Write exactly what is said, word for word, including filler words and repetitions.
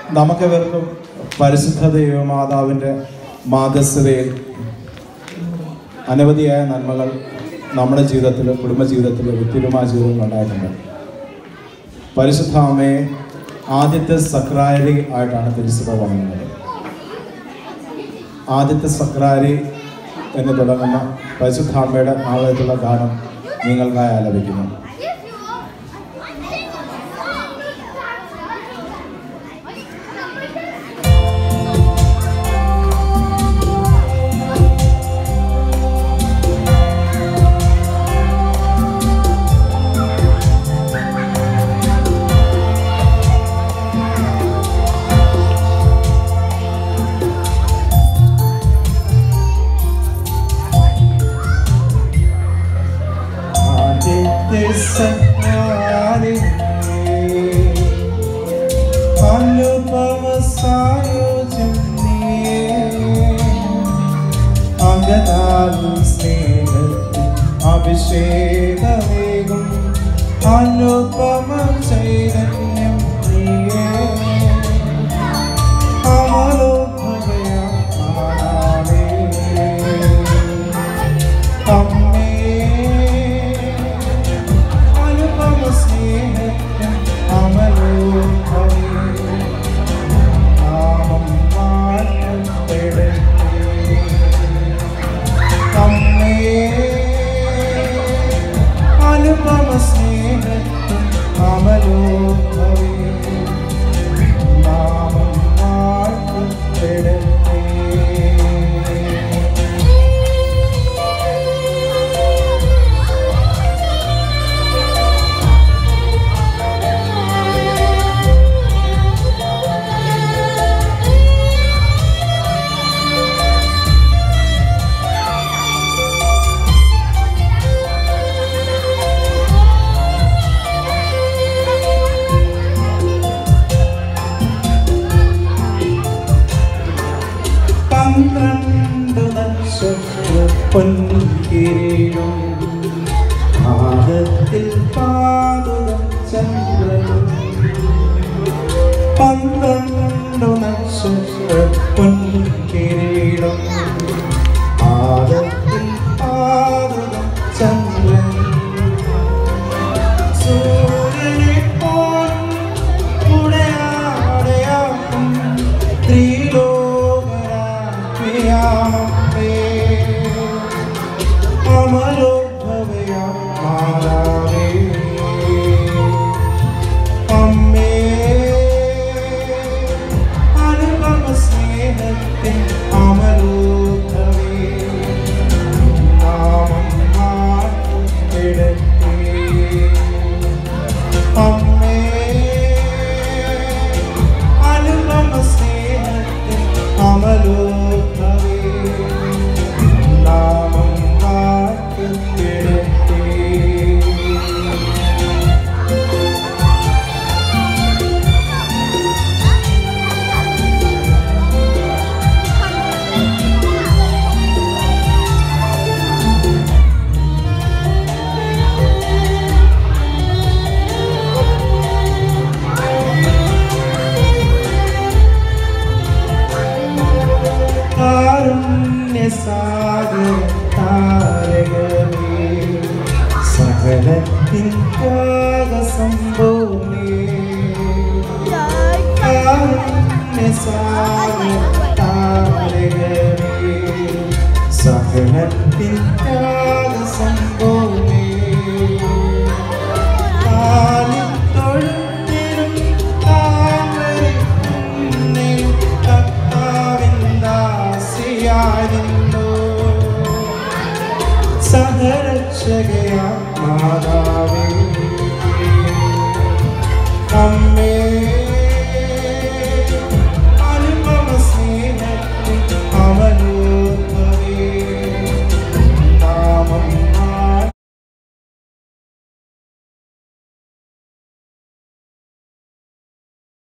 നമുക്കെവർക്കും പരിശുദ്ധ ദൈവമാതാവിൻ്റെ മാധ്യസ്ഥതയിൽ അനവധിയായ നന്മകൾ നമ്മുടെ ജീവിതത്തിൽ, കുടുംബജീവിതത്തിൽ, വ്യക്തിപരമായ ജീവിതത്തിൽ ഉണ്ടായിട്ടുണ്ട്. പരിശുദ്ധ അമ്മയെ ആദ്യത്തെ സക്രാരി ആയിട്ടാണ് തിരുസഭ വന്നത്. ആദ്യത്തെ സക്രാരി എന്ന് തുടങ്ങുന്ന പരിശുദ്ധ അമ്മയുടെ നാളത്തുള്ള ഗാനം നിങ്ങൾക്കായി ആലപിക്കുന്നു. അഭിഷേകവേഗം അനുപമ ചൈതന്യം നീയേ അമലോഭവയാണേ അമ്മേ അനുപമ സ്നേഹത്തിൻ അമലോഭവേ നാമം മാറ്റപ്പെടേ അമ്മേ അനുപമ സ്നേഹത്തിൻ അമലോഭവേ നാമം മാറ്റപ്പെടട്ടെ. പന്ത്രണ്ട് നക്ഷത്ര പൊൻകിരീടം പാദത്തിൽ പാദുകം ചന്ദ്രനും പന്ത്രണ്ട് നക്ഷത്ര പൊൻകിരീടം പാദത്തിൽ പാദുകം ചന്ദ്രൻ സൂര്യനെ പോൽ ഉടയാടയാക്കും ത്രിലോ അമലോഭവയാ മാതാവേ അമ്മേ അനുപമ സ്നേഹത്തിൻ അമലോഭവേ നാമം മാറ്റപ്പെടട്ടെ. അമ്മേ അനുപമ സ്നേഹത്തിൻ അമലോഭവേ നാമം മാറ്റപ്പെടട്ടെ. കാരുണ്യസാഗരതാരകമേ സകലത്തിൻ ത്യാഗസംഭവമേ കാരുണ്യസാഗരതാരകമേ സകലത്തിൻ